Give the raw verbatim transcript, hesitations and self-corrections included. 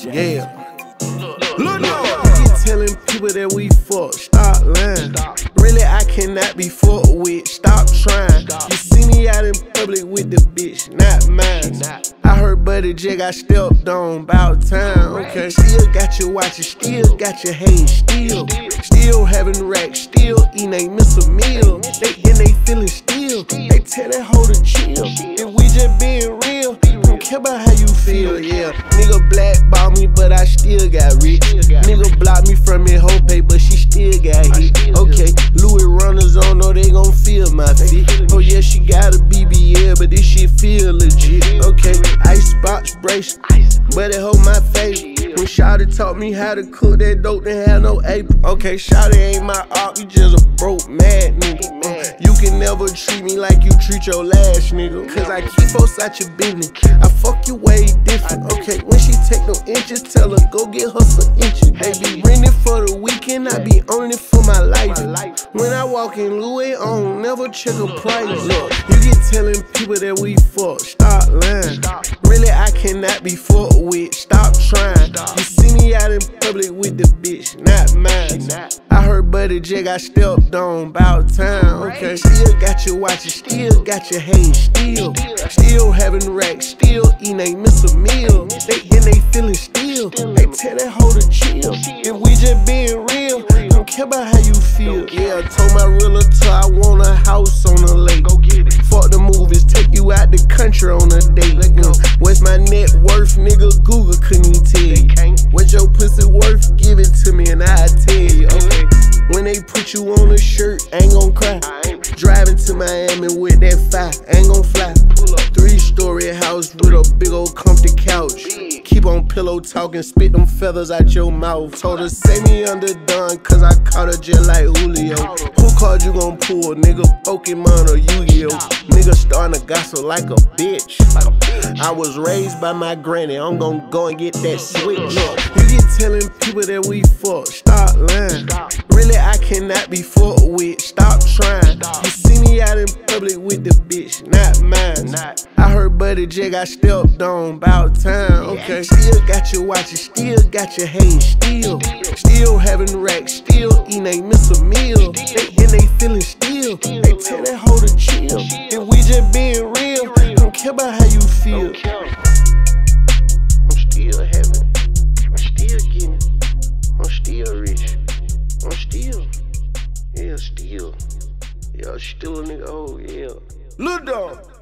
Yeah. Lil Donald. You telling people that we fuck, stop lying. Really, I cannot be fucked with, stop trying. You see me out in public with the bitch, not mine. I heard Buddy J got stepped on, bout time, okay. Still got your watches, still got your haze, still. Still having racks, still eating, ain't miss a meal. They in they feeling still, they tell that hoe to chill. If we just being real, don't care about how you feel, yeah. Nigga blackball me, but I still got rich. Nigga block me from his whole pay, but she still got hit. Okay, Louis runners on, know they gon' feel my feet. Oh yeah, she got a B B L, but this shit feel legit. Okay, ice box brace, but it hold my face. When Shawty taught me how to cook that dope, didn't have no apron. Okay, Shawty ain't my op, you just a broke mad nigga. Uh, you can never treat me like you treat your last nigga. Cause I keep folks out your business, I fuck you way different. Okay, when she take no inches, tell her go get her some inches. They be renting for the weekend, I be owning it for my life. When I walk in Louis on, never check a price. Look, you get telling people that we fuck, stop lying. Really, I cannot be fucked with, stop trying. You see me out in public with the bitch, not mine. I heard Buddy J got stepped on, bout time, okay. Still got your watches, still got your haze, still. Still having racks, still eating, ain't miss a meal. They in they feeling still, they tell that hoe to chill. If we just being real, don't care about how you feel. Yeah, I told my realtor I want a house on the lake. Fuck the movies, take you out the country on a date. What's my net worth, nigga? Google couldn't even tell you. What's your pussy worth? Give it to me and I'll tell you, okay. When they put you on a shirt, ain't gon' cry. Driving to Miami with that fire, ain't gon' fly. Three-story house with a big old comfy couch. Keep on pillow talking, spit them feathers out your mouth. Told her say me underdone, cause I caught her just like Julio. Who card you gon' pull, nigga? Pokemon or Yu-Gi-Oh? Nigga starting to gossip like a bitch. I was raised by my granny, I'm gon' go and get that switch. Look, you get telling people that we fuck, stop lying. Really, I cannot be fucked with, stop trying. You see me out in public with the bitch, not mine. I heard Buddy J got stepped on, bout time, okay. Still got your watches, still got your haze, still. Still having racks, still eating, ain't miss a meal. They in they feeling still, they tell that hoe to chill. If we just being real, don't care about how you feel. I'm still having, I'm still getting, I'm still rich, I'm still, yeah, still, yeah, still a nigga, oh yeah. Lil Donald.